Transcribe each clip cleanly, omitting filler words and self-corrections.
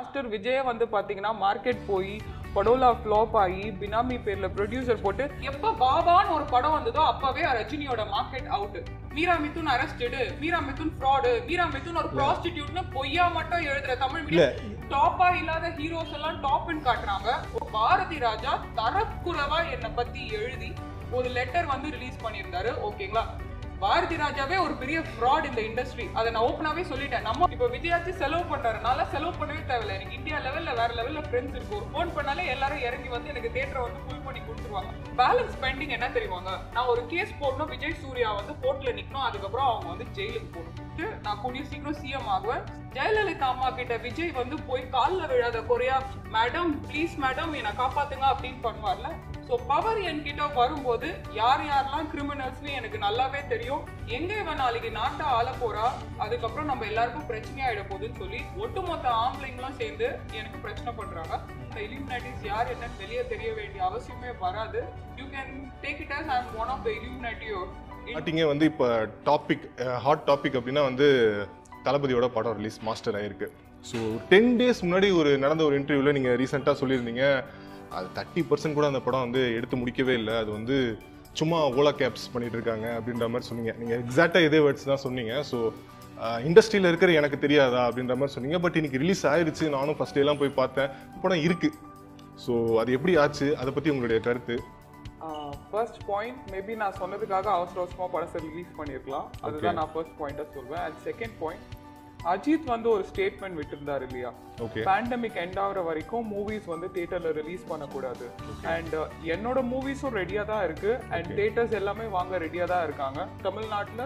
Master Vijay வந்து பாத்தீங்கன்னா market போய் படோலா ஃப்ளாப் ஆகி பினாமி பேர்ல ப்ரொடியூசர் போட்டு எப்ப பாபான்னு ஒரு படம் வந்ததோ அப்பவே ரஜினியோட market out. Meera Mithun arrested, Meera Mithun fraud, Meera Mithun ஒரு ப்ராஸ்டிடியூட்னு பொய்யா மட்டும் எழுதுற தமிழ் மீடியம் டாப்பா இல்லாத ஹீரோஸ் எல்லாம் டாப்னு காட்டுறாங்க. பாரதி ராஜா தரக்குறைவா என்னை பத்தி எழுதி ஒரு லெட்டர் வந்து ரிலீஸ் பண்ணியிருந்தாரு. ஓகேங்களா, பாரதி ராஜாவே ஒரு பெரிய ஃப்ராட் இந்த இண்டஸ்ட்ரி. அதை நான் ஓப்பனாவே சொல்லிட்டேன். நம்ம இப்போ விஜயாச்சு செலவு பண்றாருனால செலவு பண்ணவே தேவையில்லை. எனக்கு இந்தியா லெவல்ல வேற லெவல்ல ஃப்ரெண்ட்ஸ் இருக்கு. ஒரு ஃபோன் பண்ணாலே எல்லாரும் இறங்கி வந்து எனக்கு தியேட்டரை வந்து ஃபுல் பண்ணி கொடுத்துருவாங்க. பேலன்ஸ் பெண்டிங் என்ன தெரியுவாங்க, நான் ஒரு கேஸ் போடணும், விஜய் சூர்யா வந்து கோர்ட்ல நிக்கணும், அதுக்கப்புறம் அவங்க வந்து ஜெயிலுக்கு போகணும். நான் கூடிய சீக்கிரம் சிஎம் ஆகுவேன். ஜெயலலிதா அம்மா கிட்ட விஜய் வந்து போய் காலில் விழாத குறையா மேடம் ப்ளீஸ் மேடம் என்னை காப்பாத்துங்க அப்படின்னு பண்ணுவார்ல. ஸோ பவர் என்கிட்ட வரும்போது யார் யாரெல்லாம் கிரிமினல்ஸ்னு எனக்கு நல்லாவே தெரியும். எங்க இவன் நாளைக்கு நாட்டை ஆள போறா, அதுக்கப்புறம் நம்ம எல்லாருக்கும் பிரச்சனையாயிட போகுதுன்னு சொல்லி ஒட்டுமொத்த ஆம்பளைங்களும் சேர்ந்து எனக்கு பிரச்சனை பண்றாங்க. இந்த இலுமினாட்டிஸ் யார் என்னன்னு வெளியே தெரிய வேண்டிய அவசியமே வராது. You can take it as I am one of the illuminati. ஸ்டார்டிங்கே வந்து இப்போ டாபிக் ஹாட் டாபிக் அப்படின்னா வந்து தளபதியோட படம் ரிலீஸ் மாஸ்டர் ஆயிருக்கு. ஸோ 10 days முன்னாடி நடந்த ஒரு இன்டர்வியூவில் நீங்கள் ரீசெண்டாக சொல்லியிருந்தீங்க அது 30% கூட அந்த படம் வந்து எடுத்து முடிக்கவே இல்லை, அது வந்து சும்மா ஓலா கேப்ஸ் பண்ணிட்டு இருக்காங்க அப்படின்ற மாதிரி சொன்னீங்க. நீங்கள் எக்ஸாக்டாக இதே வேர்ட்ஸ் தான் சொன்னீங்க. ஸோ இண்டஸ்ட்ரியில் இருக்கிற எனக்கு தெரியாதா அப்படின்ற மாதிரி சொன்னீங்க. பட் இன்னைக்கு ரிலீஸ் ஆயிடுச்சு, நானும் ஃபர்ஸ்ட் டேலாம் போய் பார்த்தேன், படம் இருக்கு. ஸோ அது எப்படி ஆச்சு, அதை பற்றி உங்களுடைய கருத்து? ஃபர்ஸ்ட் பாயிண்ட், மேபி நான் சொன்னதுக்காக அவசரமாக படத்தை ரிலீஸ் பண்ணியிருக்கலாம், அதுதான் நான் ஃபர்ஸ்ட் பாயிண்டாக சொல்வேன். அண்ட் செகண்ட் பாயிண்ட், அஜித் வந்து ஒரு ஸ்டேட்மெண்ட் விட்டுருந்தாரு இல்லையா, பேண்டமிக் எண்ட் ஆகிற வரைக்கும் மூவிஸ் வந்து தியேட்டர்ல ரிலீஸ் பண்ணக்கூடாது. அண்ட் என்னோட மூவிஸும் ரெடியா தான் இருக்கு அண்ட் தியேட்டர்ஸ் எல்லாமே வாங்க ரெடியா தான் இருக்காங்க. தமிழ்நாட்டில்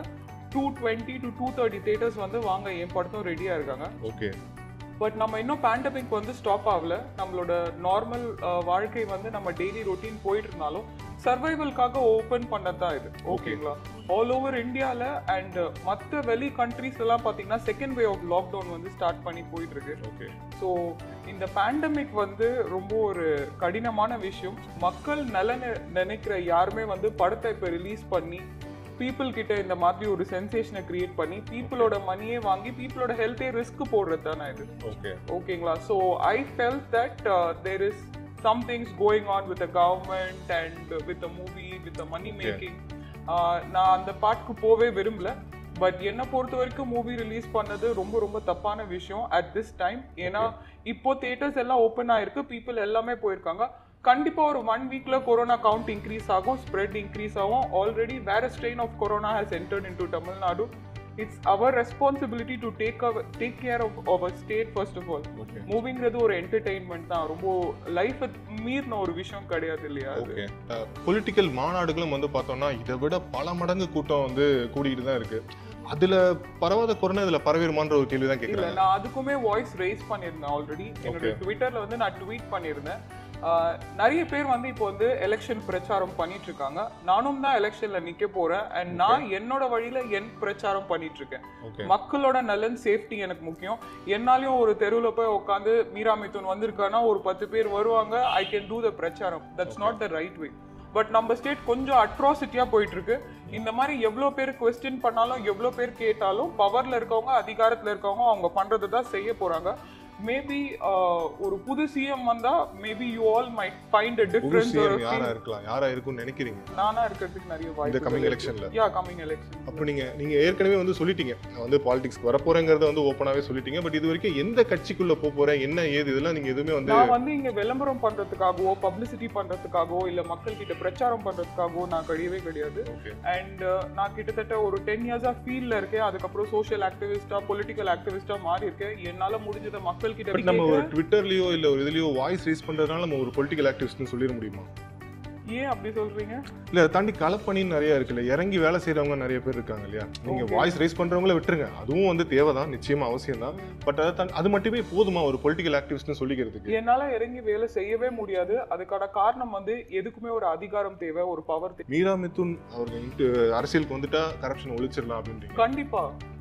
220 to 230 தியேட்டர்ஸ் வந்து வாங்க என் படத்தும் ரெடியா இருக்காங்க. ஓகே, பட் நம்ம இன்னும் பேண்டமிக் வந்து ஸ்டாப் ஆகல. நம்மளோட நார்மல் வாழ்க்கை வந்து நம்ம டெய்லி ரொட்டீன் போயிட்டு இருந்தாலும் சர்வைவல்காக ஓப்பன் பண்ணதான் இது. ஓகேங்களா, ஆல் ஓவர் இந்தியாவில் அண்ட் மற்ற வெளி கண்ட்ரீஸ் எல்லாம் பார்த்தீங்கன்னா செகண்ட் வே ஆஃப் லாக்டவுன் வந்து ஸ்டார்ட் பண்ணி போயிட்டு இருக்கு. ஓகே, ஸோ இந்த பேண்டமிக் வந்து ரொம்ப ஒரு கடினமான விஷயம். மக்கள் நினைக்கிற யாருமே வந்து படத்தை இப்போ ரிலீஸ் பண்ணி பீப்புள் கிட்ட இந்த மாதிரி ஒரு சென்சேஷனை கிரியேட் பண்ணி பீப்புளோட மணியே வாங்கி பீப்புளோட ஹெல்த்தே ரிஸ்க் போடுறது தானே இது. ஓகேங்களா, so I felt that there is some things going on with the government and with the movie, with the money making. நான் அந்த பாட்டுக்கு போவே விரும்பல. பட் என்னை பொறுத்த வரைக்கும் மூவி ரிலீஸ் பண்ணது ரொம்ப ரொம்ப தப்பான விஷயம் அட் திஸ் டைம். ஏன்னா இப்போ தியேட்டர்ஸ் எல்லாம் ஓப்பன் ஆயிருக்கு, பீப்புள் எல்லாமே போயிருக்காங்க. கண்டிப்பா ஒரு 1 weekல கொரோனா கவுண்ட் இன்க்ரீஸ் ஆகும், ஸ்ப்ரெட் இன்க்ரீஸ் ஆகும். ஆல்ரெடி வேற strain of corona has entered into Tamil Nadu. It's our responsibility to take care of our state first of all. மூவிங்கிறது ஒரு என்டர்டெயின்மெண்ட் தான், ரொம்ப லைஃப் மீறின ஒரு விஷயம் கிடையாது இல்லையா. ஓகே, பொலிட்டிக்கல் மாநாடுகளும் வந்து பார்த்தோம்னா இதை விட பல மடங்கு கூட்டம் வந்து கூடிக்கிட்டு தான் இருக்கு. அதுல பரவாத கொரோனா இதுல பரவிடுமான்ற ஒரு கேள்வி தான் கேட்குறேன். நான் அதுக்குமே வாய்ஸ் ரைஸ் பண்ணியிருந்தேன் ஆல்ரெடி. என்னோட ட்விட்டர்ல வந்து நான் ட்வீட் பண்ணியிருந்தேன். நிறைய பேர் வந்து இப்போ வந்து எலெக்ஷன் பிரச்சாரம் பண்ணிட்டு இருக்காங்க. நானும் தான் எலெக்ஷன்ல நிக்க போறேன் அண்ட் நான் என்னோட வழியில என் பிரச்சாரம் பண்ணிட்டு இருக்கேன். மக்களோட நலன் சேஃப்டி எனக்கு முக்கியம். என்னாலையும் ஒரு தெருவுல போய் உட்காந்து மீரா மிதுன் வந்திருக்கானா ஒரு 10 பேர் வருவாங்க, ஐ கேன் டூ த பிரச்சாரம். That's not the right way. But நம்ம ஸ்டேட் கொஞ்சம் அட்ராசிட்டியா போயிட்டு இருக்கு. இந்த மாதிரி எவ்வளோ பேர் குவெஸ்டின் பண்ணாலும் எவ்வளோ பேர் கேட்டாலும் பவர்ல இருக்கவங்க அதிகாரத்துல இருக்கவங்க அவங்க பண்றதை தான் செய்ய போறாங்க. மேபி ஒரு புது சிஎம் வந்தா maybe you all might find a difference. யாரா இருக்கலாம், யாரா இருக்கும்னு நினைக்கிறீங்க? நானா இருக்கிறதுக்கு நிறைய வாய்ப்பு இந்த கமிங் எலெக்ஷன்ல. Coming election. அப்ப நீங்க ஏற்கனவே வந்து சொல்லிட்டீங்க நான் வந்து பாலிடிக்ஸ்க்கு வர போறேங்கறத வந்து ஓபனாவே சொல்லிட்டீங்க. பட் இது வரைக்கும் எந்த கட்சிக்குள்ள போறேன் என்ன ஏது இதெல்லாம் நீங்க எதுவுமே வந்து நான் வந்து இங்க விளம்பரம் பண்றதுக்காகவோ பப்ளிசிட்டி பண்றதுக்காகவோ இல்ல மக்கள் கிட்ட பிரச்சாரம் பண்றதுக்காகவோ நான் கிடையாது. அண்ட் நான் கிட்டத்தட்ட ஒரு 10 years ஃபீல்ட்ல இருக்கேன். அதுக்கப்புறம் சோஷியல் ஆக்டிவிஸ்டா பொலிட்டிக்கல் ஆக்டிவிஸ்டா மாறி இருக்கேன். என்னால முடிஞ்சத மக்கள் கிட்ட நம்ம ஒரு ட்விட்டர்லயோ இல்ல ஒரு இதுலயோ வாய்ஸ் ரைஸ் பண்றதுனால நம்ம ஒரு பொலிட்டிக்கல் ஆக்டிவிஸ்ட்னு சொல்லிட முடியுமா? ஏன் அப்படி சொல்றீங்க? இல்ல தாண்டி களப்பணி நிறைய இருக்குல்ல, இறங்கி வேலை செய்யறவங்க நிறைய பேர் இருக்காங்க இல்லையா. நீங்க வாய்ஸ் ரைஸ் பண்றவங்கள விட்டுருங்க, அதுவும் வந்து தேவைதான், நிச்சயமா அவசியம் தான். பட் அது மட்டுமே போதுமா ஒரு பொலிட்டிக்கல் ஆக்டிவிஸ்ட்னு சொல்லிக்கிறதுக்கு? என்னால இறங்கி வேலை செய்யவே முடியாது. அதுக்கான காரணம் வந்து எதுக்குமே ஒரு அதிகாரம் தேவை, ஒரு பவர் தேவை. மீரா மிதுன் அவர்கள் அரசியலுக்கு வந்துட்டா கரப்ஷன் ஒழிச்சிடலாம் அப்படின்னு கண்டிப்பா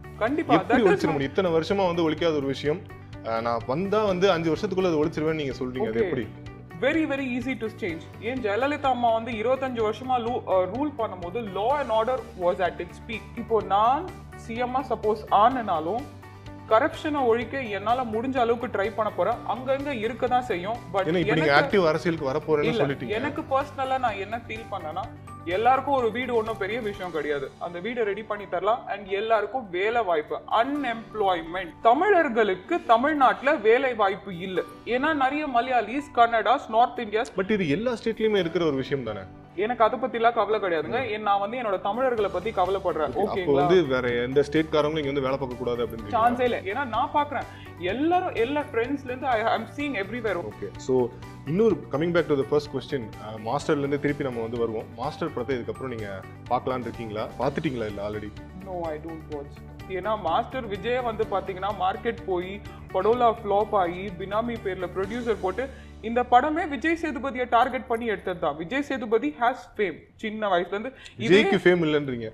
ஒழிச்சிட முடியும். இத்தனை வருஷமா வந்து ஒழிக்காத ஒரு விஷயம் நான் வந்தா வந்து 5 வருஷத்துக்குள்ள அதை ஒழிச்சிருவேன் நீங்க சொல்றீங்க, அது எப்படி? Very very easy to change. ஏன் ஜெயலலிதா அம்மா வந்து 25 வருஷமா ரூல் பண்ணும்போது law and order was at its peak. இப்போ நான் சிஎம்மா சப்போஸ் ஆனாலும் கரப்ஷனை ஒழிக்க என்னால முடிஞ்ச அளவுக்கு ட்ரை பண்ண போறேன். அங்கங்க இருக்க தான் செய்யும். பட் இப்போ நீங்க ஆக்டிவ் அரசியலுக்கு வர போறேன்னு சொல்லிட்டீங்க. எனக்கு பர்சனலா நான் என்ன ஃபீல் பண்ணேன்னா, எல்லாருக்கும் ஒரு வீடு ஒன்றும் பெரிய விஷயம் கிடையாது. அந்த வீடை ரெடி பண்ணி தரலாம். அண்ட் எல்லாருக்கும் வேலை வாய்ப்பு, அன்எம்ப்ளாய்மெண்ட். தமிழர்களுக்கு தமிழ்நாட்டுல வேலை வாய்ப்பு இல்லை. ஏன்னா நிறைய Malayalis, Kannadas, north Indians. But இது எல்லா ஸ்டேட்லயுமே இருக்கிற ஒரு விஷயம் தானே. எனக்கு அதை பத்தி எல்லாம் கவலை கிடையாதுங்க. நான் வந்து என்னோட தமிழர்களை பத்தி கவலைப்படுறேன். அப்போ வந்து வேற எந்த ஸ்டேட்காரங்களும் இங்க வந்து வேலை பார்க்க கூடாது அப்படின்னு சான்ஸே இல்லை. ஏன்னா நான் பாக்குறேன் எல்லாரும் எல்லா ஃப்ரெண்ட்ஸ்ல இருந்து I am seeing everywhere. Okay, so இன்னொரு coming back to the first question, மாஸ்டர்ல இருந்து திருப்பி நம்ம வந்து வருவோம். மாஸ்டர் படத்தை இதுக்கு அப்புறம் நீங்க பார்க்கலாம்னு இருக்கீங்களா? பார்த்துட்டீங்களா இல்ல already? No, I don't watch. ஏன்னா மாஸ்டர் விஜய் வந்து பாத்தீங்கன்னா மார்க்கெட் போய் படோலா ஃப்ளாப் ஆகி பினாமி பேர்ல ப்ரொடியூசர் போட்டு இந்த படமே விஜய் சேதுபதியை டார்கெட் பண்ணி எடுத்தது தான். Vijay Sethupathi has fame. சின்ன வயசுல இருந்து விஜய்க்கு ஃபேம் இல்லன்றீங்க?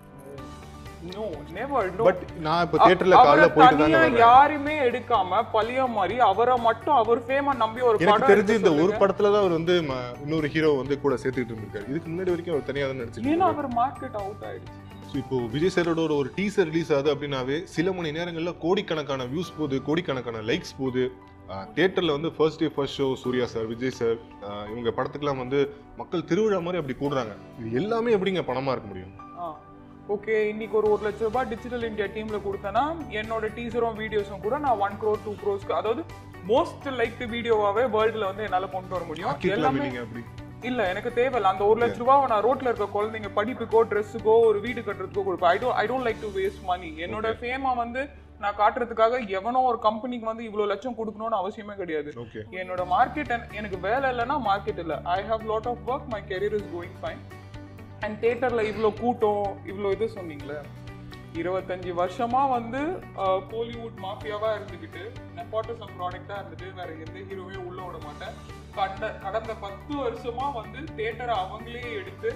No, never. நோ. பட் நான் இப்ப தியேட்டர்ல காலைல போயிட்டு தான் வரேன். யாருமே எடுக்காம பழிய மாதிரி அவரை மட்டும் அவர் ஃபேமா நம்பி ஒரு படம். எனக்கு தெரிஞ்சு இந்த ஒரு படத்துல தான் அவர் வந்து இன்னொரு ஹீரோ வந்து கூட சேர்த்துட்டு இருந்திருக்காரு. இதுக்கு முன்னாடி வரைக்கும் அவர் தனியா தான் நடிச்சிருக்காரு. ஏன்னா அவர் மார்க்கெட் அவுட் ஆயிடுச்சு. இப்போ விஜய் சாரோட ஒரு டீசர் ரிலீஸ் ஆகுது அப்படின்னாவே சில மணி நேரங்கள்ல கோடிக்கணக்கான வியூஸ் போகுது, கோடிக்கணக்கான லைக்ஸ் போகுது. தியேட்டர்ல வந்து first day first show Suriya sir, Vijay sir, இவங்க படத்துக்குலாம் வந்து மக்கள் திருவிழா மாதிரி அப்படி கூடுறாங்க. இது எல்லாமே எப்படிங்க பணமா இருக்க முடியும்? ஓகே, இன்னைக்கு ஒரு 1 லட்சம் ரூபாய் டிஜிட்டல் இந்தியா டீம்ல கொடுத்தேன்னா என்னோட டீசரும் வீடியோஸும் கூட நான் 1 crore 2 crores, அதாவது மோஸ்ட் லைக் வீடியோவாவே வேர்ல்டுல வந்து என்னால கொண்டு வர முடியும். எல்லாமே இல்ல, எனக்கு தேவையில்ல. அந்த 1 லட்சம் ரூபாய் நான் ரோட்ல இருக்க குழந்தைங்க படிப்புக்கோ, ட்ரெஸ்ஸுக்கோ, ஒரு வீடு கட்டுறதுக்கோ கொடுப்பேன். I don't like to waste money. என்னோட ஃபேமா வந்து நான் காட்டுறதுக்காக எவனோ ஒரு கம்பெனிக்கு வந்து இவ்வளவு லட்சம் கொடுக்கணும்னு அவசியமே கிடையாது. என்னோட மார்க்கெட், எனக்கு வேலை இல்லைன்னா மார்க்கெட் இல்லை. I have lot of work, my career is going fine. And தியேட்டர்ல இவ்வளோ கூட்டம், இவ்வளோ இது சொன்னீங்களே, 25 வருஷமா வந்து கோலிவுட் மாஃபியாவா இருந்துக்கிட்டு நெப்போட்டிசம் ப்ராடக்டா இருந்துட்டு வேற எந்த ஹீரோவையும் உள்ள விட மாட்டேன். கடந்த 10 வருஷமா வந்து தியேட்டரை அவங்களே எடுத்து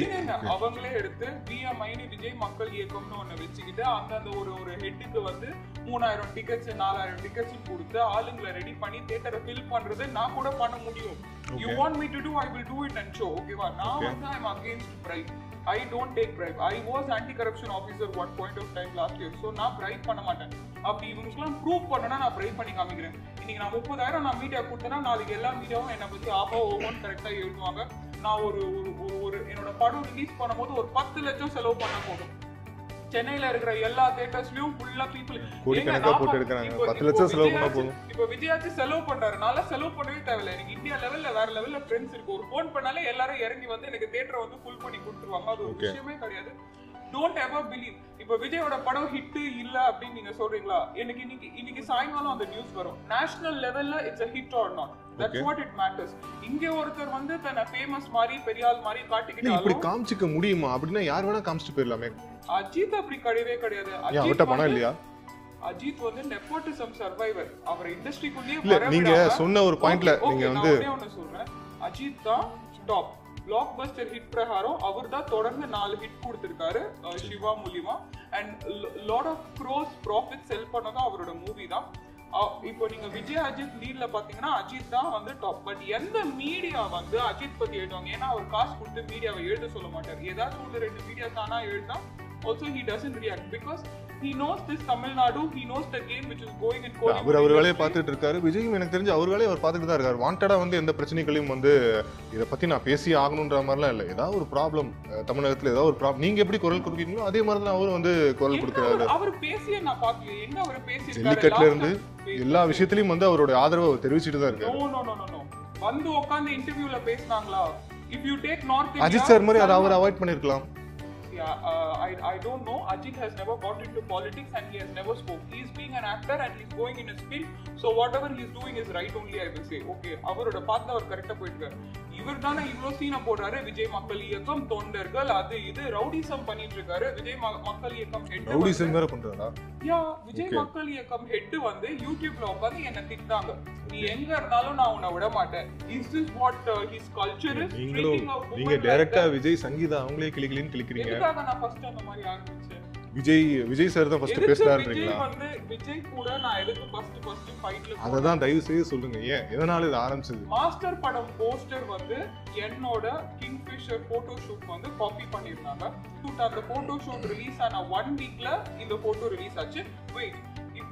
விஎம்ஐன்னு விஜய் மக்கள் இயக்கம்னு ஒண்ணு வச்சுக்கிட்டு அந்தந்த ஒரு ஹெட்டுக்கு வந்து 3000 டிக்கெட்ஸ் 4000 டிக்கெட்ஸ் கொடுத்து ஆளுங்களை ரெடி பண்ணி தியேட்டரை ஃபில் பண்றது நான் கூட பண்ண முடியும். You want me to do, I will do it and show. ஓகேவா? நான் வந்து I'm against bribe. I don't take bribe. I was anti-corruption officer one point of time last year. So நான் bribe பண்ண மாட்டேன். அப்படி இவங்களுக்குலாம் ப்ரூவ் பண்ணனா நான் bribe பண்ணி காமிக்கிறேன். இன்னைக்கு நான் 30,000 நான் மீடியா கொடுத்தேன்னா நாளைக்கு எல்லா மீடியாவும் என்னை பத்தி ஆப்பா ஓவன் கரெக்டா எழுதுவாங்க. நான் ஒரு என்னோட படம் ரிலீஸ் பண்ணும்போது ஒரு 10 லட்சம் செலவு பண்ண போதும். சென்னையில இருக்கிற எல்லா தியேட்டர்ஸ்லயும் ஃபுல்லா பீப்புள் கோடிக்கணக்கா போட்டு எடுக்கறாங்க. 10 லட்சம் செலவு பண்ணா போதும். இப்போ விஜயாச்சி செலவு பண்றாரு. நாள செலவு பண்ணவே தேவையில்லை. எனக்கு இந்தியா லெவல்ல வேற லெவல்ல ஃப்ரெண்ட்ஸ் இருக்கு. ஒரு ஃபோன் பண்ணாலே எல்லாரும் இறங்கி வந்து எனக்கு தியேட்டரை வந்து ஃபுல் பண்ணி கொடுத்துருவாங்க. அது ஒரு விஷயமே கிடையாது. Don't ever believe. இப்போ விஜயோட படம் ஹிட் இல்ல அப்படின்னு நீங்க சொல்றீங்களா? எனக்கு இன்னைக்கு சாயங்காலம் அந்த நியூஸ் வரும். நேஷனல் லெவல்ல it's a hit or not. That's what it matters. இங்க ஒருத்தர் வந்து தன்னை ஃபேமஸ் மாதிரி பெரியாள் மாதிரி காட்டிக்கிட்டாலும் இப்படி காமிச்சிக்க முடியுமா? அப்படினா யார் வேணா காமிச்சிட்டு போயிரலாமே. அஜித் அப்படி கிடையவே கிடையாது. அஜித் பணம் இல்லையா? அஜித் வந்து நெப்போட்டிசம் சர்வைவர். அவர் இண்டஸ்ட்ரிக்குள்ளேயே வர நீங்க சொன்ன ஒரு பாயிண்ட்ல நீங்க வந்து ஒன்னு சொல்றேன். அஜித் தான் டாப் பிளாக்பஸ்டர் ஹிட் பிரகாரம் அவர் தான் தொடர்ந்து 4 ஹிட் கொடுத்திருக்காரு சிவா மூலியமா. And lot of gross profit sell பண்ணதும் அவரோட மூவி தான். இப்போ நீங்க விஜய் அஜித் லீட்ல பாத்தீங்கன்னா அஜித் தான் வந்து டாப். பட் எந்த மீடியா வந்து அஜித் பத்தி எழுதுவாங்க? ஏன்னா அவர் காசு கொடுத்து மீடியாவை எழுத சொல்ல மாட்டார். ஏதாச்சும் 1-2 மீடியா தானா எழுதினா also he doesn't react because he knows this Tamil Nadu, he knows the game which is going in Kollywood. அவர் வேலையை பார்த்துட்டு இருக்காரு. விஜயும் எனக்கு தெரிஞ்சு அவர் வேலையை அவர் பார்த்துட்டு தான் இருக்காரு. வாண்டடா வந்து எந்த பிரச்சனைகளையும் வந்து இதை பத்தி நான் பேசி ஆகணும்ன்ற மாதிரிலாம் இல்லை. ஏதாவது ஒரு ப்ராப்ளம் தமிழகத்துல ஏதாவது ஒரு ப்ராப்ளம் நீங்க எப்படி குரல் கொடுக்கீங்களோ அதே மாதிரி தான் அவரும் வந்து குரல் கொடுக்குறாரு. அவர் பேசிய நான் பார்க்கல. எங்க அவர் பேசியிருக்காரு? ஜல்லிக்கட்டுல இருந்து எல்லா விஷயத்திலயும் வந்து அவரோட ஆதரவை தெரிவிச்சிட்டு தான் இருக்காரு. நோ வந்து உட்கார்ந்து இன்டர்வியூல பேசினாங்களா? if you take north India, Ajith sir மாதிரி அதை அவர் அவாய்ட் பண்ணிருக்கலாம். I don't know. Ajit has never got into politics and he has never spoke. He is being an actor and he is going in his field. So whatever he is doing is right only, I will say. Okay, அவரோட பாத்து அவர் கரெக்டா போயிட்டாரு. இவர் தானே இவ்ளோ சீனா போடுறாரு. விஜய் மக்கள் இயக்கம் தொண்டர்கள் அது இது ரவுடிசம் பண்ணிட்டு இருக்காரு. விஜய் மக்கள் இயக்கம் ஹெட் ரவுடிசம் வேற பண்றாரா? விஜய் மக்கள் இயக்கம் ஹெட் வந்து யூடியூப்ல உட்கார்ந்து என்ன திட்டாங்க. நீ எங்க இருந்தாலும் நான் உன்னை விட மாட்டேன். Is this what his culture is? நீங்க டைரக்டா விஜய் சங்கீதா அவங்களே கிளிக்கிலின்னு கிளிக்கிறீங்க. எதுக்காக நான் ஃபர்ஸ்ட் அந்த மாதிரி ஆரம்பிச்சேன்? விஜய் சார் தான் ஃபர்ஸ்ட் பேசலாம்ன்றீங்களா? விஜய் கூட நான் எதுக்கு ஃபர்ஸ்ட் ஃபைட்ல அததான் தயவு செய்து சொல்லுங்க. ஏன் எதனால இது ஆரம்பிச்சது? மாஸ்டர் படம் போஸ்டர் வந்து என்னோட கிங்ஃபிஷர் போட்டோ ஷூட் வந்து காப்பி பண்ணிருந்தாங்க. அந்த போட்டோ ஷூட் ரிலீஸ் ஆன 1 வீக்ல இந்த போட்டோ ரிலீஸ் ஆச்சு. வெயிட்,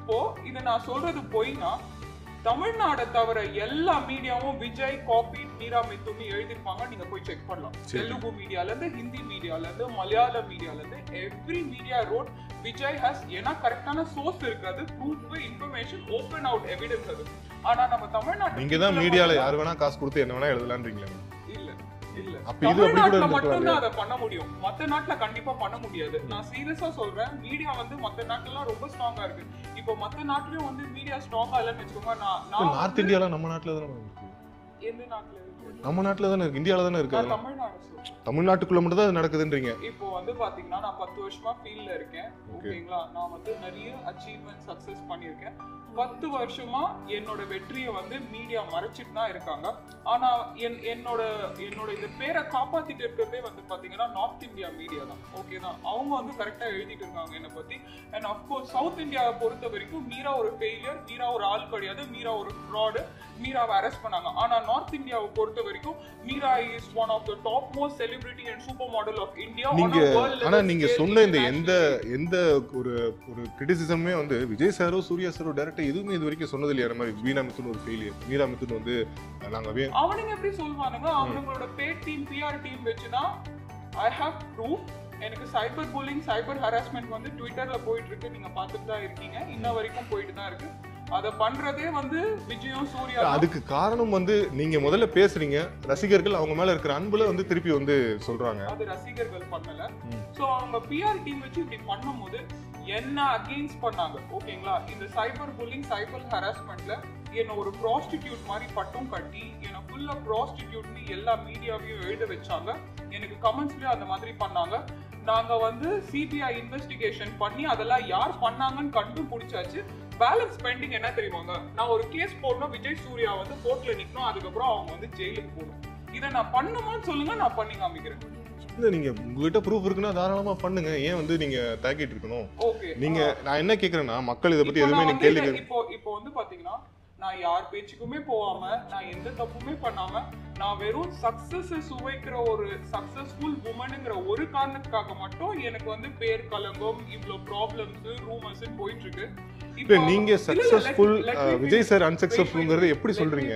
இப்போ இதை நான் சொல்றது போய்னா தமிழ்நாடை தவிர எல்லா மீடியாவும் விஜய் காப்பி மீரா மிதுன்னு எழுதிருப்பாங்க. நீங்க போய் செக் பண்ணலாம். தெலுங்கு மீடியால இருந்து, ஹிந்தி மீடியால இருந்து, மலையாள மீடியால இருந்து, every media road Vijay has. ஏன்னா கரெக்டான சோர்ஸ் இருக்காது, proof, information, open out evidence அது. ஆனா நம்ம தமிழ்நாட்டுல நீங்க தான் மீடியால யார் வேணா காசு கொடுத்து என்ன வேணா எழுதலான்றீங்களா? இல்ல இல்ல, அப்ப இது அப்படி கூட தமிழ்நாட்டுல மட்டும் தான் அதை பண்ண முடியும். மத்த நாட்டுல கண்டிப்பா பண்ண முடியாது. நான் சீரியஸா சொல்றேன். மீடியா வந்து மத்த நாட்டுல ரொம்ப ஸ்ட்ராங்கா இருக்கு. இப்போ மத்த நாட்டுலயும் வந்து மீடியா ஸ்ட்ராங்கா இல்லன்னு வெச்சுக்கோங்க. நான் நார்த் இந்தியால நம்ம நாட்டுல தான இருக்கு. எந்த நாட்டுல இருக்கு? நம்ம நாட்டுல தான இருக்கு, இந்தியால தான இருக்கு. தமிழ்நாடு தமிழ்நாட்டுக்குள்ள மட்டும் தான் அது நடக்குதுன்றீங்க. இப்போ வந்து பாத்தீங்கன்னா நான் 10 வருஷமா ஃபீல்ட்ல இருக்கேன். ஓகேங்களா? நான் வந்து நிறைய அச்சீவ்மென்ட் சக்சஸ் பண்ணிருக்கேன். 10 வருஷமா என்னோட வெற்றியை வந்து மீடியா மறைச்சிட்டு தான் இருக்காங்க. ஆனா என்னோட இந்த பேரை காப்பாத்திட்டு இருக்கிறதே வந்து பாத்தீங்கன்னா நார்த் இந்தியா மீடியா தான். ஓகே தான், அவங்க வந்து கரெக்டா எழுதிட்டு இருக்காங்க என்னை பத்தி. அண்ட் அப்கோர்ஸ் சவுத் இந்தியாவை பொறுத்த வரைக்கும் மீரா ஒரு ஃபெயிலியர், மீரா ஒரு ஆள் கிடையாது, மீரா ஒரு ஃப்ராடு, மீராவை அரெஸ்ட் பண்ணாங்க. ஆனா நார்த் இந்தியாவை பொறுத்த வரைக்கும் Meera is one of the top most celebrity and super model of India. ஆனா நீங்க சொன்ன இந்த எந்த ஒரு கிரிட்டிசிசமே வந்து விஜய் சாரோ சூர்யா சாரோ டைரக்டா எதுவுமே இது வரைக்கும் சொன்னது இல்லையா? மாதிரி மீரா மிதுன் ஒரு ஃபெயிலியர், மீரா மிதுன் வந்து நாங்க அவனுங்க எப்படி சொல்வானுங்க? அவங்களோட பேட் டீம், பிஆர் டீம் வச்சுதான் ஐ ஹேவ் ப்ரூஃப். எனக்கு சைபர் புல்லிங், சைபர் ஹராஸ்மெண்ட் வந்து ட்விட்டர்ல போயிட்டு இருக்கு. நீங்க பார்த்துட்டு தான் இருக்கீங்க. இன்ன வரைக்கும் போயிட்டு தான் இருக்கு. அத பண்றதே வந்து விஜயும் சூர்யா. அதுக்கு காரணம் வந்து நீங்க முதல்ல பேசுறீங்க, ரசிகர்கள் அவங்க மேல இருக்கிற அன்புல வந்து திருப்பி வந்து சொல்றாங்க. அது ரசிகர்கள் பண்ணல. சோ அவங்க பிஆர் டீம் வச்சு இப்படி பண்ணும்போது என்ன அகைன்ஸ்ட் பண்ணாங்க. ஓகேங்களா? இந்த சைபர் புல்லிங், சைபர் ஹராஸ்மெண்ட்ல என்ன ஒரு ப்ராஸ்டிடியூட் மாதிரி பட்டம் கட்டி என்ன ஃபுல்லா ப்ராஸ்டிடியூட்னு எல்லா மீடியாவையும் எழுத வச்சாங்க. எனக்கு கமெண்ட்ஸ்லயே அந்த மாதிரி பண்ணாங்க. நாங்க வந்து சிபிஐ இன்வெஸ்டிகேஷன் பண்ணி அதெல்லாம் யார் பண்ணாங்கன்னு கண்டுபிடிச்சாச்சு. பேலன்ஸ் பெண்டிங் என்ன தெரியுமாங்க? நான் ஒரு கேஸ் போடணும், விஜய் சூர்யா வந்து கோர்ட்ல நிக்கணும், அதுக்கப்புறம் அவங்க வந்து ஜெயிலுக்கு போகணும். இதை நான் பண்ணுமான்னு சொல்லுங்க, நான் பண்ணி காமிக்கிறேன். இல்ல, நீங்க உங்ககிட்ட ப்ரூஃப் இருக்குன்னா தாராளமா பண்ணுங்க. ஏன் வந்து நீங்க தாக்கிட்டு இருக்கணும்? ஓகே, நீங்க நான் என்ன கேக்குறேன்னா, மக்கள் இத பத்தி எதுவுமே நீங்க கேள்வி இப்போ வந்து பாத்தீங்கன்னா நான் யார் பேச்சுக்குமே போகாம, நான் எந்த தப்புமே பண்ணாம, நான் வெறும் சக்சஸ் சுவைக்கிற ஒரு சக்சஸ்ஃபுல் வுமனுங்கிற ஒரு காரணத்துக்காக மட்டும் எனக்கு வந்து பேர் கலங்கம், இவ்ளோ ப்ராப்ளம்ஸ், ரூமர்ஸ் போயிட்டு இருக்கு. இப்போ நீங்க சக்சஸ்ஃபுல், விஜய் சார் அன்சக்சஸ்ஃபுல்ங்கறத எப்படி சொல்றீங்க?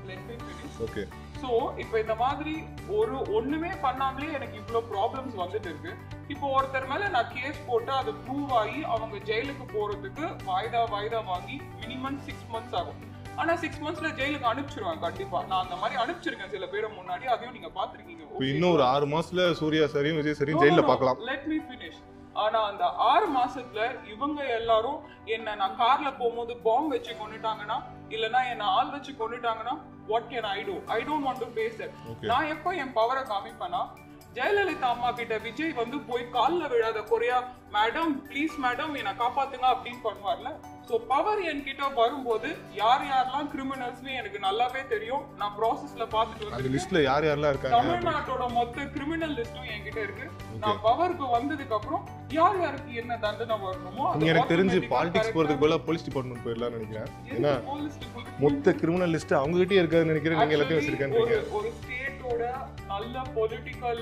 ஓகே. சோ இப்போ இந்த மாதிரி ஒண்ணுமே பண்ணாமலே எனக்கு இவ்ளோ ப்ராப்ளம்ஸ் வந்துட்டு இருக்கு. இப்போ ஒருத்தர் மேல நான் கேஸ் போட்டு அது ப்ரூவ் ஆகி அவங்க ஜெயிலுக்கு போறதுக்கு வாய்தா வாங்கி மினிமம் 6 months ஆகும். ஆனா 6 monthsல ஜெயிலுக்கு அனுப்பிச்சிருவாங்க கண்டிப்பா. நான் அந்த மாதிரி அனுப்பிச்சிருக்கேன் சில பேரை முன்னாடி, அதையும் நீங்க பாத்துருக்கீங்க. இன்னும் ஒரு 6 மாசத்துல சூர்யா சாரையும் விஜய் சாரையும் ஜெயில பார்க்கலாம். Let me finish. ஆனா அந்த 6 மாசத்துல இவங்க எல்லாரும் என்ன நான் கார்ல போகும்போது பாம்பு வச்சு கொண்டுட்டாங்கன்னா, இல்லனா என்ன ஆள் வச்சு கொண்டுட்டாங்கன்னா, what can I do? I don't want to face that. நான் எப்போ என் பவரை காமிப்பேனா, ஜெயலலிதா அம்மா கிட்ட விஜய் வந்து போய் கால்ல விழாத குறையா, மேடம் ப்ளீஸ் மேடம் என்ன காப்பாத்துங்க அப்படின்னு பண்ணுவார்ல. சோ பவர் என்கிட்ட வரும்போது யாரெல்லாம் கிரிமினல்ஸ்னு எனக்கு நல்லாவே தெரியும். நான் ப்ராசஸ்ல பாத்துட்டு வந்து லிஸ்ட்ல யாரெல்லாம் இருக்காங்க, தமிழ்நாட்டோட மொத்த கிரிமினல் லிஸ்டும் என்கிட்ட இருக்கு. நான் பவருக்கு வந்ததுக்கு அப்புறம் யாருக்கு என்ன தண்டனை வரணுமோ எனக்கு தெரிஞ்சு பாலிடிக்ஸ் போறதுக்கு பதிலா போலீஸ் டிபார்ட்மெண்ட் போயிடலாம்னு நினைக்கிறேன். ஏன்னா மொத்த கிரிமினல் லிஸ்ட் அவங்க கிட்டே இருக்காதுன்னு நினைக்கிறேன். நீங்க எல்லாத்தையும் வச்சிருக்கீங்க. ஒரு ஸ்டேட்டோட நல்ல பொலிட்டிக்கல்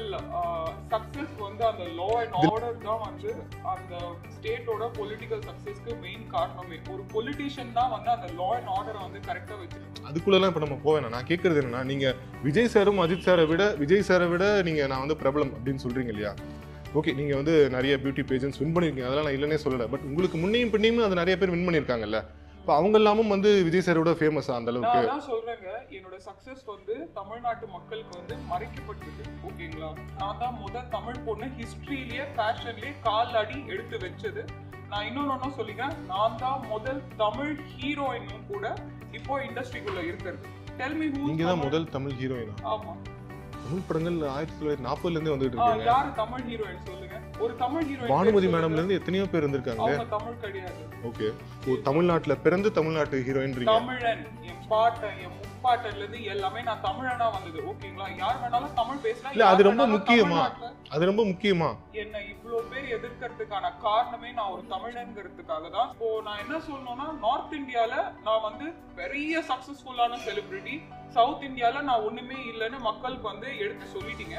சக்சஸ் வந்து அந்த லா அண்ட் ஆர்டர் தான் வந்து அந்த ஸ்டேட்டோட பொலிட்டிக்கல் சக்சஸ்க்கு மெயின் காரணமே. ஒரு பொலிட்டிஷியன் தான் வந்து அந்த லா அண்ட் ஆர்டரை வந்து கரெக்டா வச்சிருக்காங்க. அதுக்குள்ளலாம் இப்ப நம்ம போவேனா? நான் கேக்குறது என்னன்னா, நீங்க விஜய் சாரும் அஜித் சாரை விட நீங்க நான் வந்து பிரபலம் அப்படின்னு சொல்றீங்க இல்லையா? ஓகே, நீங்க வந்து நிறைய பியூட்டி பேஜன்ஸ் வின் பண்ணிருக்கீங்க, அதெல்லாம் நான் இல்லனே சொல்லல. பட் உங்களுக்கு முன்னையும் பின்னையும் அது நிறைய பேர் வின் பண்ணிருக்காங்கல்ல. இப்போ அவங்க எல்லாமும் வந்து விஜய் சாரோட ஃபேமஸா அந்த அளவுக்கு? நான் தான் சொல்றேங்க, என்னோட சக்சஸ் வந்து தமிழ்நாட்டு மக்களுக்கு வந்து மறைக்கப்பட்டிருக்கு. ஓகேங்களா? நான் தான் முதல் தமிழ் பொண்ணு ஹிஸ்டரியிலேயே ஃபேஷன்லயே கால் அடி எடுத்து வச்சது. நான் இன்னொன்னு சொல்லிக்கிறேன், நான் தான் முதல் தமிழ் ஹீரோயினும் கூட இப்போ இண்டஸ்ட்ரிக்குள்ள இருக்கிறது. Tell me who? நீங்க தான் முதல் தமிழ் ஹீரோயினா? ஆமா. தமிழ் படங்கள் 1940ல இருந்தே வந்துட்டு இருக்காங்க. யாரு தமிழ் ஹீரோயின் சொல்லுங்க? ஒரு தமிழ் ஹீரோயின் பானுமதி மேடம்ல இருந்து எத்தனையோ பேர் வந்திருக்காங்க. அவங்க தமிழ் கிடையாது. ஓகே, தமிழ்நாட்டுல பிறந்து தமிழ்நாட்டு ஹீரோயின்றீங்க. தமிழன், என் பாட்டன், என் முப்பாட்டன்ல இருந்து எல்லாமே நான் தமிழனா வந்தது. ஓகேங்களா? யார் வேணாலும் தமிழ் பேசலாம். இல்ல, அது ரொம்ப முக்கியமா? அது ரொம்ப முக்கியமா? என்ன இவ்ளோ பேர் எதிர்க்கிறதுக்கான காரணமே நான் ஒரு தமிழன்ங்கிறதுக்காக தான். இப்போ நான் என்ன சொல்லணும்னா, நார்த் இந்தியால நான் வந்து பெரிய சக்சஸ்ஃபுல்லான செலிபிரிட்டி, சவுத் இந்தியால நான் ஒண்ணுமே இல்லைன்னு மக்களுக்கு வந்து எடுத்து சொல்லிட்டீங்க.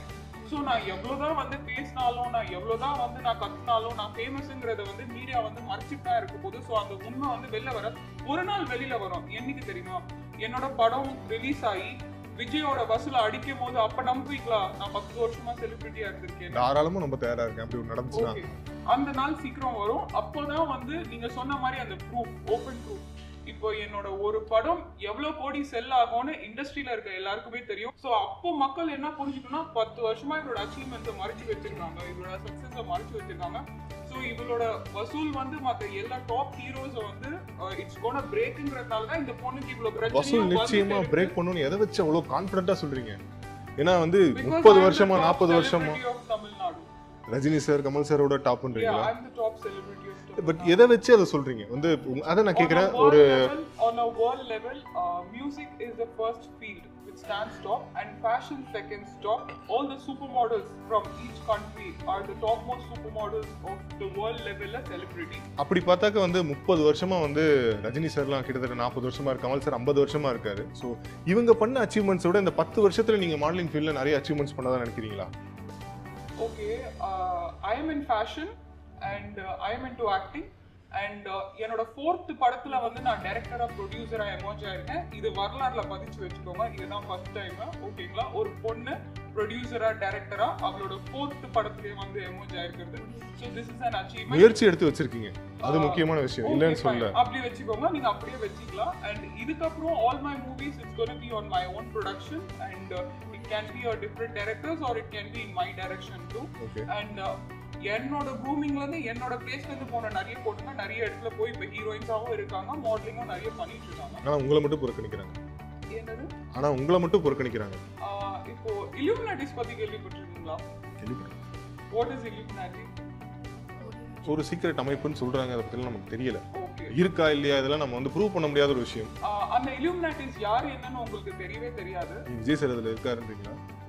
ஸோ நான் எவ்வளோதான் வந்து பேசினாலும், நான் எவ்வளோதான் வந்து நான் கத்துனாலும், நான் ஃபேமஸ்ங்கிறத வந்து மீடியா வந்து மறைச்சிட்டு தான் இருக்கும் போது, ஸோ அந்த உண்மை வந்து வெளில வர ஒரு நாள் வெளியில வரும். என்னைக்கு தெரியுமா? என்னோட படம் ரிலீஸ் ஆகி விஜயோட வசூலை அடிக்கும் போது அப்ப நம்புவீங்களா நான் 10 வருஷமா செலிபிரிட்டியா இருந்திருக்கேன்? தாராளமா நம்ம தயாரா இருக்கேன். அப்படி நடந்துச்சுன்னா அந்த நாள் சீக்கிரம் வரும். அப்போதான் வந்து நீங்க சொன்ன மாதிரி அந்த ப்ரூஃப், ஓப்பன் ப்ரூஃப். இப்போ என்னோட ஒரு படம் எவ்வளவு கோடி செல் ஆகும்னு இண்டஸ்ட்ரியில இருக்க எல்லாருக்குமே தெரியும். ஸோ அப்போ மக்கள் என்ன புரிஞ்சுக்கணும்னா 10 வருஷமா இவரோட அச்சீவ்மெண்ட்ஸை மறைச்சு வச்சிருக்காங்க, இவரோட சக்சஸை மறைச்சு வச்சிருக்காங்க. ஸோ இவளோட வசூல் வந்து மற்ற எல்லா டாப் ஹீரோஸை வந்து இட்ஸ் கோனா பிரேக்குங்கிறதால தான் இந்த பொண்ணுக்கு இவ்வளவு பிரச்சனை. வசூல் நிச்சயமா பிரேக் பண்ணணும்னு எதை வச்சு அவ்வளவு கான்ஃபிடென்ட்டா சொல்றீங்க? ஏன்னா வந்து 30 வருஷமா 40 வருஷமா தமிழ்நாடு ரஜினி சார், கமல் சாரோட டாப்ன்றீங்களா? I'm the top celebrity of Tamil Nadu. But எதை வச்சு அதை சொல்றீங்க? வந்து அத நான் கேக்குறேன். ஒரு on a world level, music is the first field which stands top and fashion seconds top. All the supermodels from each country are the topmost supermodels of the world level celebrity. அப்படி பார்த்தாக்க வந்து 30 வருஷமா வந்து ரஜினி சார்லாம் கிட்டத்தட்ட 40 வருஷமா இருக்கு, Kamal sir 50 வருஷமா இருக்காரு. ஸோ இவங்க பண்ண அச்சீவ்மெண்ட்ஸை விட இந்த 10 வருஷத்துல நீங்க மாடலிங் ஃபீல்ட்ல நிறைய அச்சீவ்மெண்ட்ஸ் பண்ணதா நினைக்கிறீங்களா? Okay, I am in fashion and I am into acting. And என்னோட 4th படத்துல வந்து நான் டைரக்டரா ப்ரொடியூசரா எமர்ஜ் ஆயிருக்கேன். இது வரலாறுல பதிச்சு வச்சுக்கோங்க. இதுதான் ஃபர்ஸ்ட் டைம். ஓகேங்களா? ஒரு பொண்ணு ப்ரொடியூசரா டைரக்டரா அவளோட 4th படத்துலயே வந்து எமர்ஜ் ஆயிருக்கிறது. So this is an achievement. முயற்சி எடுத்து வச்சிருக்கீங்க, அது முக்கியமான விஷயம். இல்லன்னு சொல்ல அப்படி வச்சுக்கோங்க, நீங்க அப்படியே வச்சுக்கலாம். அண்ட் இதுக்கப்புறம் all my movies it's going to be on my own production and it can be a different directors or it can be in my direction too. Okay. And என்னோட க்ரூமிங்ல இருந்து என்னோட பிளேஸ்ல இருந்து போன நிறைய பொண்ணுங்க நிறைய இடத்துல போய் இப்போ ஹீரோயின்ஸாவும் இருக்காங்க, மாடலிங்கும் நிறைய பண்ணிட்டு இருக்காங்க. ஆனா உங்களை மட்டும் புறக்கணிக்கிறாங்க. என்னது? ஆனா உங்களை மட்டும் புறக்கணிக்கிறாங்க. இப்போ இல்லுமினாட்டிஸ் பத்தி கேள்விப்பட்டிருக்கீங்களா? கேள்விப்பட்டேன். What is Illuminati? ஒரு சீக்ரெட் அமைப்புன்னு சொல்றாங்க, அதை பத்தி நமக்கு தெரியல. ஓகே, இருக்கா இல்லையா இதெல்லாம் நம்ம வந்து ப்ரூவ் பண்ண முடியாத ஒரு விஷயம். அந்த இல்லுமினாட்டிஸ் யார் என்னன்னு உங்களுக்கு தெரியவே தெரியாது. விஜய் சார் அதுல இருக்காருன்றீங்களா?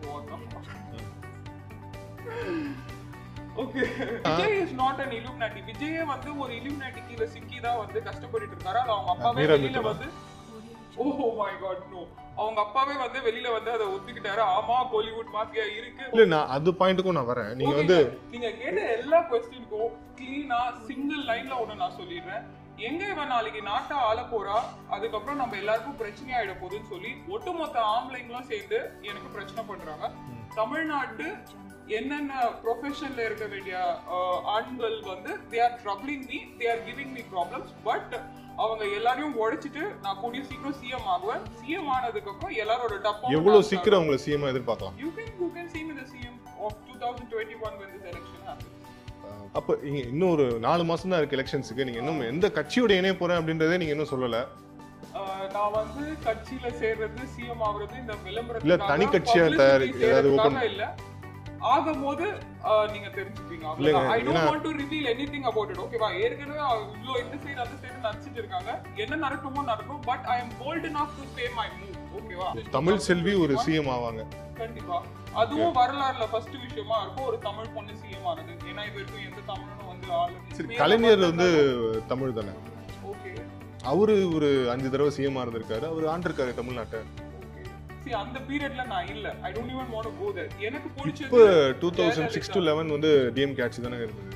Okay, Vijay is not an illuminati. விஜயே வந்து ஒரு illuminati கீழ சிக்கி தான் வந்து கஷ்டப்பட்டுட்டு இருக்காரு. அது அவங்க அப்பாவே வெளியில வந்து ஓ மை காட் நோ, அவங்க அப்பாவே வந்து வெளியில வந்து அதை ஒத்துக்கிட்டாரு. ஆமா, கோலிவுட் மாஃபியா இருக்கு. இல்ல நான் அது பாயிண்ட்டுக்கும் நான் வரேன். நீங்க வந்து நீங்க கேட்ட எல்லா क्वेश्चनக்கும் க்ளீனா சிங்கிள் லைன்ல ஒண்ணு நான் சொல்லிடுறேன். எங்க இவன் நாளைக்கு நாட்டை ஆள போறா, அதுக்கப்புறம் நம்ம எல்லாருக்கும் பிரச்சனை ஆயிட போகுதுன்னு சொல்லி ஒட்டுமொத்த ஆம்பளைங்களும் சேர்ந்து எனக்கு பிரச்சனை பண்றாங்க. தமிழ்நாட்டு என்னென்ன ப்ரொஃபஷன்ல இருக்க வேண்டிய ஆண்கள் வந்து they are troubling me, they are giving me problems, but அவங்க எல்லாரையும் உடைச்சிட்டு நான் கூடிய சீக்கிரம் சிஎம் ஆகுவேன். சிஎம் ஆனதுக்கு அப்புறம் எல்லாரோட டப்பா எவ்வளவு சீக்கிரம் உங்களை சிஎம் எதிர்பார்க்கலாம்? you can see me the CM of 2021 when this election happens. அப்ப இன்னும் ஒரு 4 மாசம் தான் இருக்கு எலெக்ஷன்ஸ்க்கு. நீங்க இன்னும் எந்த கட்சியோட இணைய போறேன் அப்படின்றதே நீங்க இன்னும் சொல்லல. நான் வந்து கட்சியில சேர்றது, சிஎம் ஆகுறது இந்த விளம்பரத்துக்காக இல்ல தனி கட்சியா ஏதாவது ஓபன் இல்ல ஆகும்போது நீங்க தெரிஞ்சுப்பீங்க. I don't want to reveal anything about it. ஓகேவா? ஏற்கனவே இவ்ளோ இந்த சைடு அந்த சைடு நடிச்சிட்டு இருக்காங்க. என்ன நடக்குமோ நடக்கும். But I am bold enough to say my move. ஓகேவா? தமிழ் செல்வி ஒரு சிஎம் ஆவாங்க கண்டிப்பா. அதுவும் வரலாறுல ஃபர்ஸ்ட் விஷயமா இருக்கும் ஒரு தமிழ் பொண்ணு சிஎம் ஆனது. ஏன்னா இவருக்கு எந்த தமிழனும் வந்து சரி, கலைஞர் வந்து தமிழ் தானே? ஓகே, அவரு ஒரு 5 தடவை சிஎம் இருந்திருக்காரு. அவர் ஆண்டிருக்காரு தமிழ்நாட்டை. அந்த பீரியட்ல நான் இல்ல. I don't even want to go there. எனக்கு பிடிச்சது இப்போ 2006 to 11 வந்து டிஎம்கே ஆட்சி தானே இருந்தது.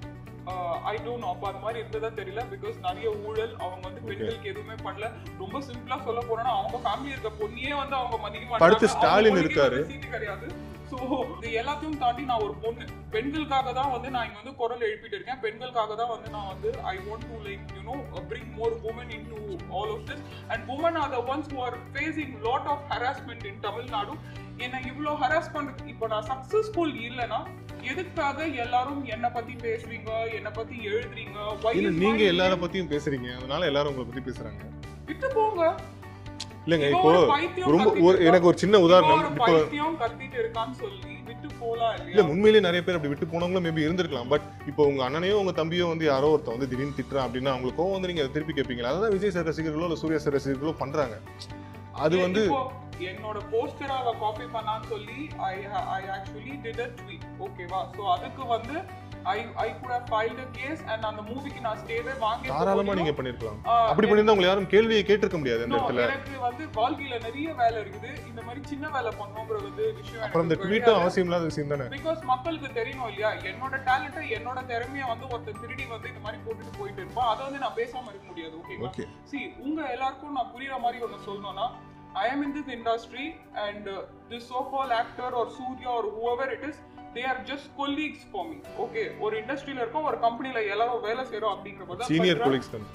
I don't know. அப்ப அந்த மாதிரி இருந்ததா தெரியல. பிகாஸ் நிறைய ஊழல், அவங்க வந்து பெண்களுக்கு எதுவுமே பண்ணல. ரொம்ப சிம்பிளா சொல்ல போறேன்னா அவங்க ஃபேமிலி இருக்க பொண்ணியே வந்து அவங்க மதிக்க மாட்டாங்க. அடுத்து ஸ்டாலின் இருக்காரு. கிடையாது. சோ இது எல்லாத்தையும் தாண்டி நான் ஒரு பொண்ணு, பெண்களுக்காக தான் வந்து நான் இங்க வந்து குரல் எழுப்பிட்டு இருக்கேன். பெண்களுக்காக தான் வந்து நான் வந்து I want to bring more women into all of this, and women are the ones who are facing lot of harassment in Tamil Nadu. என்ன இவ்ளோ ஹராஸ் பண்றது. இப்போ நான் சக்சஸ்ஃபுல் இல்லனா எதுக்காக எல்லாரும் என்ன பத்தி பேசுறீங்க, என்ன பத்தி எழுதுறீங்க? இல்ல நீங்க எல்லார பத்தியும் பேசுறீங்க, அதனால எல்லாரும் உங்களை பத்தி பேசுறாங்க. விட்டு போங்க. இல்லங்க இப்போ ரொம்ப எனக்கு ஒரு சின்ன உதாரணம். இப்போ பைத்தியம் கத்திட்டு இருக்கான்னு சொல்லி விட்டு போலாம் இல்லையா? இல்ல உண்மையிலேயே நிறைய பேர் அப்படி விட்டு போனவங்களும் மேபி இருந்திருக்கலாம். பட் இப்போ உங்க அண்ணனையோ உங்க தம்பியோ வந்து யாரோ ஒருத்தன் வந்து திடீர்னு திட்டுறான் அப்படின்னா அவங்களுக்கு கோவம் வந்து நீங்க அதை திருப்பி கேட்பீங்களா? அதான் விஜய் சார் ரசிகர்களோ இல்ல சூர்யா சார் ரசிகர்களோ பண்றாங்க. அது வந்து என்னோட போஸ்டராவை காப்பி பண்ணான்னு சொல்லி I actually did a tweet. ஓகேவா? சோ அதுக்கு வந்து I could have filed a case and அந்த மூவிக்கு நான் ஸ்டேவே வாங்கி தாராளமா நீங்க பண்ணிருக்கலாம். அப்படி பண்ணிருந்தா உங்களை யாரும் கேள்வியை கேட்டிருக்க முடியாது அந்த இடத்துல. எனக்கு வந்து வாழ்க்கையில நிறைய வேலை இருக்குது, இந்த மாதிரி சின்ன வேலை பண்ணணும்ங்கற வந்து விஷயம். அப்புறம் இந்த ட்வீட் அவசியம் இல்லாத விஷயம் தானே. பிகாஸ் மக்களுக்கு தெரியணும் இல்லையா, என்னோட டாலன்ட் என்னோட திறமையை வந்து ஒருத்தர் திருடி வந்து இந்த மாதிரி போட்டுட்டு போயிட்டு இருப்பான், அதை வந்து நான் பேசாம இருக்க முடியாது. ஓகேங்களா? See, உங்க எல்லாருக்கும் நான் புரியுற மாதிரி ஒன்னு சொல்லணும்னா, I am in this industry and this so-called actor or Surya or whoever it is, they are just colleagues for me. Okay, ஒரு இண்டஸ்ட்ரியில இருக்கோம், ஒரு கம்பெனில எல்லாரும் வேலை செய்றோம் அப்படிங்கறப்ப தான் சீனியர் colleagues தான்.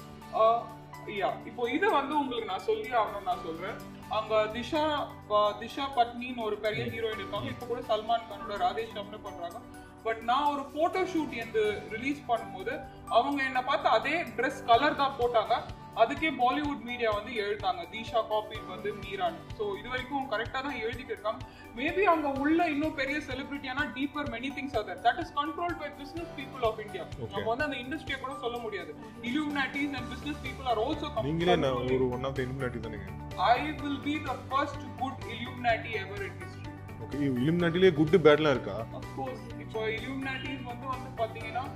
இப்போ இத வந்து உங்களுக்கு நான் சொல்லி ஆகணும் நான் சொல்றேன். அங்க திஷா பட்னின்னு ஒரு பெரிய ஹீரோயின் இருக்காங்க, இப்போ கூட சல்மான் கானோட ராதே ஷாம்னு பண்றாங்க. பட் நான் ஒரு போட்டோ ஷூட் எந்த ரிலீஸ் பண்ணும்போது அவங்க என்ன பார்த்து அதே ட்ரெஸ் கலர் தான் போட்டாங்க, அதுக்கே பாலிவுட் மீடியா வந்து எழுதாங்க தீஷா காப்பி வந்து மீரான். ஸோ இது வரைக்கும் கரெக்டாக தான் எழுதிட்டு இருக்காங்க. மேபி அவங்க உள்ள இன்னும் பெரிய செலிபிரிட்டியானா deeper many things are there that is controlled by business people of India. நம்ம வந்து அந்த இண்டஸ்ட்ரியை கூட சொல்ல முடியாது. Illuminatis and business people are also நீங்களே ஒரு ஒன் ஆஃப் தி இல்லுமினாட்டி தானே. I will be the first good Illuminati ever in history. Okay, இல்லுமினாட்டிலே குட் பேட்லாம் இருக்கா? Of course. இப்போ Illuminatis வந்து பாத்தீங்கன்னா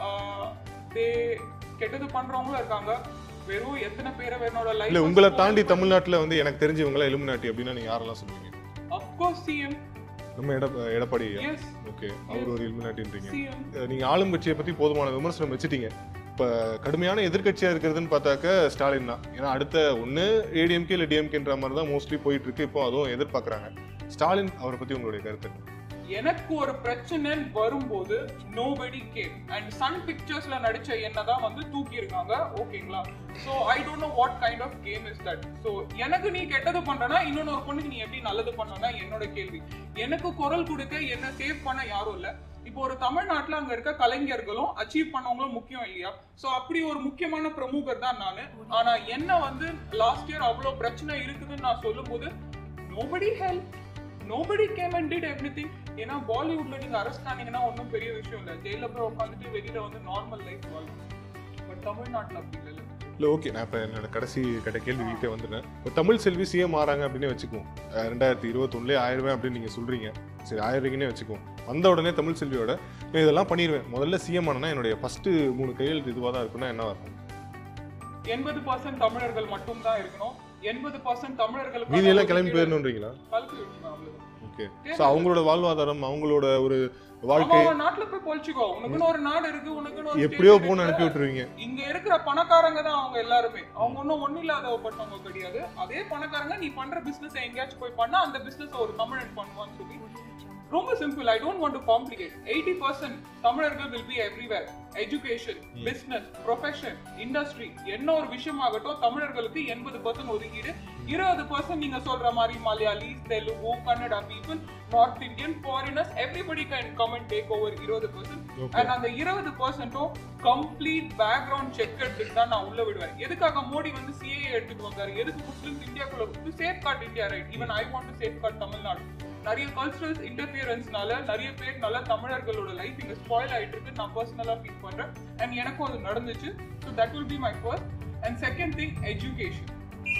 they கெட்டது பண்றவங்களும் இருக்காங்க. வெறும் எத்தனை பேரை வேறோட லைஃப் இல்ல உங்களை தாண்டி தமிழ்நாட்டுல வந்து எனக்கு தெரிஞ்சவங்கள இல்லுமினாட்டி அப்படினா நீங்க யாரெல்லாம் சொல்லுவீங்க? Of course CM. நம்ம எடப்பாடி. Yes. ஓகே, அவர் ஒரு இல்லுமினாட்டின்றீங்க. நீங்க ஆளுங்கட்சியை பத்தி போதுமான விமர்சனம் வச்சிட்டீங்க. இப்ப கடுமையான எதிர்க்கட்சியா இருக்கிறதுன்னு பார்த்தாக்க ஸ்டாலின் தான். ஏன்னா அடுத்த ஒன்னு ஏடிஎம்கே இல்ல டிஎம்கேன்ற மாதிரி தான் மோஸ்ட்லி போயிட்டு இருக்கு. இப்போ அதுவும் எதிர்பார்க்கறாங்க. ஸ்டாலின் அவரை பத்தி உங்களுடைய கருத்து? எனக்கு ஒரு பிரச்சனை வரும்போது nobody came and Sun Picturesல நடிச்ச என்னதான் வந்து தூக்கி இருக்காங்க. ஓகேங்களா? So I don't know what kind of game is that. So எனக்கு நீ கெட்டது பண்றனா இன்னொரு பொண்ணுக்கு நீ எப்படி நல்லது பண்ணனா என்னோட கேள்வி. எனக்கு குரல் கொடுக்க என்ன சேவ் பண்ண யாரும் இல்ல. இப்போ ஒரு தமிழ்நாட்டுல அங்க இருக்க கலைஞர்களும் அச்சீவ் பண்ணவங்களும் முக்கியம் இல்லையா? சோ அப்படி ஒரு முக்கியமான பிரமுகர் தான் நானு. ஆனா என்ன வந்து லாஸ்ட் இயர் அவ்வளவு பிரச்சனை இருக்குதுன்னு நான் சொல்லும்போது nobody helped. Nobody came and did everything. ஏன்னா பாலிவுட்ல நீங்க அரெஸ்ட் ஆனீங்கன்னா ஒன்றும் பெரிய விஷயம் இல்லை, ஜெயில போய் உட்காந்துட்டு வெளியில வந்து நார்மல் லைஃப் வாழும். பட் தமிழ்நாட்டில் அப்படி இல்லை. இல்லை, ஓகே, நான் இப்போ என்னோட கடைசி கேள்விக்கிட்டே வந்துட்டேன். இப்போ தமிழ் செல்வி சிஎம் ஆறாங்க அப்படின்னு வச்சுக்குவோம். 2021 ஆயிடுவேன் அப்படின்னு நீங்கள் சொல்கிறீங்க. சரி, ஆயிடுறீங்கன்னே வச்சுக்குவோம். வந்த உடனே தமிழ் செல்வியோட இதெல்லாம் பண்ணிடுவேன், முதல்ல சிஎம் ஆனா என்னுடைய ஃபர்ஸ்ட் 3 கையெழுத்து இதுவாக தான் இருக்குன்னா என்ன இருக்கும்? 80% தமிழர்கள் மட்டும் தான் இருக்கணும். 80% தமிழர்களுக்கு மீதி எல்லாம் கிளம்பி போயிடணும்ன்றீங்களா? ஓகே, சோ அவங்களோட வாழ்வாதாரம், அவங்களோட ஒரு வாழ்க்கை நாட்டுல போய் பொழிச்சுக்கோ. உனக்குன்னு ஒரு நாடு இருக்கு, உனக்குன்னு ஒரு எப்படியோ போன் அனுப்பி விட்டுருவீங்க. இங்க இருக்கிற பணக்காரங்க தான் அவங்க எல்லாருமே. அவங்க ஒன்னும் இல்லாதவங்க கிடையாது. அதே பணக்காரங்க நீ பண்ற பிசினஸ் எங்கேயாச்சும் போய் பண்ணா அந்த பிசினஸ் ஒரு தமிழன் பண்ணுவான்னு சொல்லி ரொம்ப simple. I don't want to complicate. 80% தமிழர்கள் will be everywhere. Education, business, profession, industry, என்ன ஒரு விஷயமாகட்டும் தமிழர்களுக்கு 80% ஒதுக்கீடு. 20% நீங்க சொல்ற மாதிரி Malayalis, Telugu, Kannada people, North Indian, foreigners, everybody can come and take over 20%. And அந்த 20% complete background check எடுத்துட்டு தான் நான் உள்ள விடுவேன். எதுக்காக மோடி வந்து CAA எடுத்துட்டு வந்தாரு? எதுக்கு முஸ்லிம்ஸ் இந்தியாக்குள்ள to safeguard India, right? Even I want to safeguard Tamil Nadu. நிறைய கல்ச்சரல் இன்டர்ஃபியரன்ஸ்னால நிறைய பேர்னால தமிழர்களோட லைஃப் இங்க ஸ்பாயில் ஆயிட்டு இருக்கு. நான் பர்சனலா ஃபீல் பண்றேன். அண்ட் எனக்கும் அது நடந்துச்சு. So that will be my first. And second thing, education.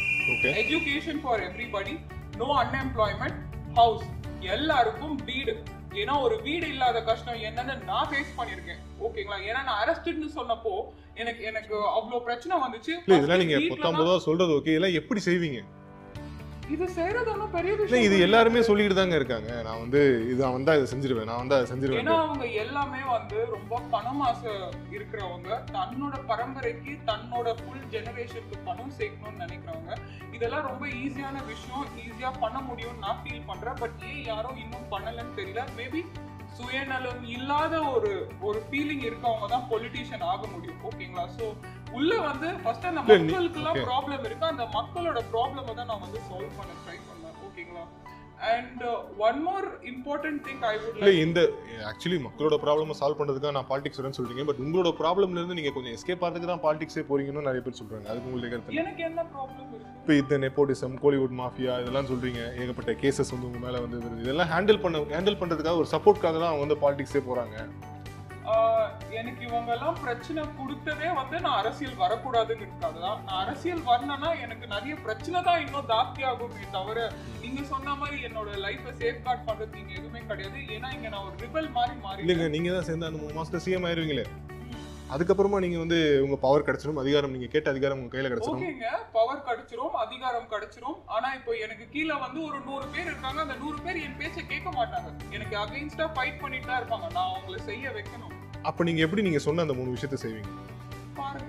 Education for everybody. No unemployment. House, எல்லாருக்கும் வீடு. ஏன்னா ஒரு வீடு இல்லாத கஷ்டம் என்னன்னு நான் ஃபேஸ் பண்ணிருக்கேன். ஓகேங்களா? ஏன்னா நான் அரெஸ்டட்னு சொன்னப்போ எனக்கு அவ்வளோ பிரச்சனை வந்துச்சு. இதெல்லாம் நீங்க 19 சொல்றது ஓகே, இதெல்லாம் எப்படி செய்வீங்க? இது செய்யறதும் பெரிய விஷயம். இது எல்லாருமே சொல்லிட்டு தாங்க இருக்காங்க. நான் வந்து இது வந்தா இதை செஞ்சிருவேன், நான் வந்தா அதை செஞ்சிருவேன். ஏன்னா அவங்க எல்லாமே வந்து ரொம்ப பணமாசை இருக்கிறவங்க, தன்னோட பரம்பரைக்கு தன்னோட ஃபுல் ஜெனரேஷனுக்கு பணம் சேர்க்கணும்னு நினைக்கிறவங்க. இதெல்லாம் ரொம்ப ஈஸியான விஷயம், ஈஸியா பண்ண முடியும்னு நான் ஃபீல் பண்றேன். பட் ஏன் யாரும் இன்னும் பண்ணலன்னு தெரியல. மேபி சுயநலம் இல்லாத ஒரு ஃபீலிங் இருக்கவங்க தான் பொலிட்டிஷியன் ஆக முடியும். ஓகேங்களா? சோ உள்ள வந்து ஃபர்ஸ்ட் அந்த மக்களுக்கு எல்லாம் ப்ராப்ளம் இருக்கு, அந்த மக்களோட ப்ராப்ளமை தான் நான் வந்து சால்வ் பண்ண ட்ரை பண்ணேன். ஓகேங்களா? And one more important thing I would like இந்த ஆக்சுவலி மக்களோட ப்ராப்ளமை சால்வ் பண்றதுக்காக நான் பாலிடிக்ஸ் வரேன்னு சொல்றீங்க. பட் உங்களோட ப்ராப்ளம்ல இருந்து நீங்க கொஞ்சம் எஸ்கேப் ஆகிறதுக்கு தான் பாலிடிக்ஸே போறீங்கன்னு நிறைய பேர் சொல்றாங்க. அதுக்கு உங்களுக்கு கருத்து? எனக்கு என்ன ப்ராப்ளம் இருக்கு? இப்போ இந்த நெப்போட்டிசம், கோலிவுட் மாஃபியா இதெல்லாம் சொல்றீங்க. ஏகப்பட்ட கேசஸ் வந்து உங்க மேல வந்து இதெல்லாம் ஹேண்டில் பண்றதுக்காக ஒரு சப்போர்ட்காக தான் அவங்க வந்து பாலிடிக்ஸே போறாங்க. எனக்கு இவங்க எல்லாம் பிரச்சனை கொடுத்ததே வந்து நான் அரசியல் வரக்கூடாதுங்கிறதுக்காக தான். நான் அரசியல் வரணும்னா எனக்கு நிறைய பிரச்சனை தான் இன்னும் ஜாஸ்தி ஆகுமே தவிர நீங்க சொன்ன மாதிரி என்னோட லைஃபை சேஃப்கார்ட் பண்றது இங்க எதுவுமே கிடையாது. ஏன்னா இங்க நான் ஒரு ரிபல் மாதிரி மாறி இல்லைங்க, நீங்க தான் சேர்ந்து அந்த 3 மாசத்துல சிஎம் ஆயிருவீங்களே, அதுக்கப்புறமா நீங்க வந்து உங்க பவர் கிடைச்சிடும், அதிகாரம் நீங்க கேட்ட அதிகாரம் உங்க கையில கிடைச்சிடும். ஓகேங்க, பவர் கிடைச்சிரும், அதிகாரம் கிடைச்சிரும். ஆனா இப்போ எனக்கு கீழே வந்து ஒரு 100 பேர் இருக்காங்க. அந்த 100 பேர் என் பேச்சை கேட்க மாட்டாங்க. எனக்கு அகைன்ஸ்டா ஃபைட் பண்ணிட்டு தான் இருப்பாங்க. நான் அவங்களை செய்ய வைக்கணும். அப்ப நீங்க எப்படி நீங்க சொன்ன அந்த 3 விஷயத்தை செய்வீங்க? பாருங்க,